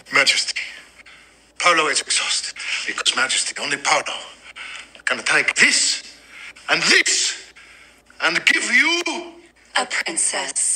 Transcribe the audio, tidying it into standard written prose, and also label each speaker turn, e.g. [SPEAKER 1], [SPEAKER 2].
[SPEAKER 1] Majesty, Paolo is exhausted because Majesty, only Paolo, can take this and give you
[SPEAKER 2] a princess.